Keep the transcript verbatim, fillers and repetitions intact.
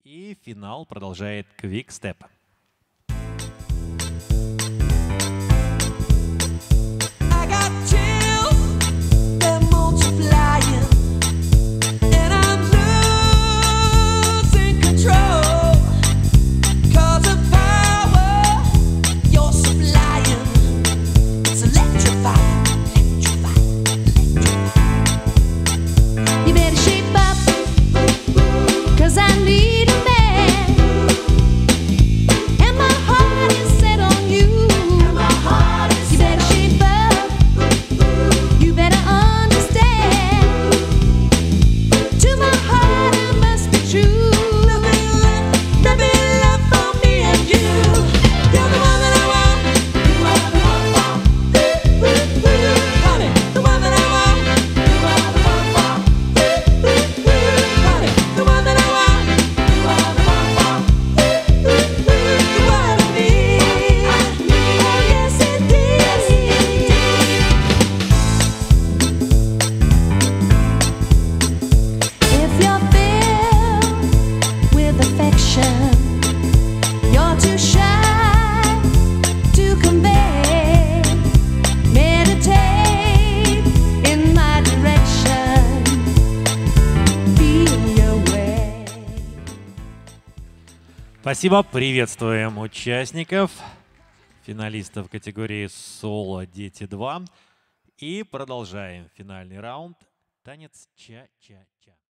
И финал продолжает квик-степ. Спасибо. Приветствуем участников, финалистов категории соло «Дети два». И продолжаем финальный раунд. Танец ча-ча-ча.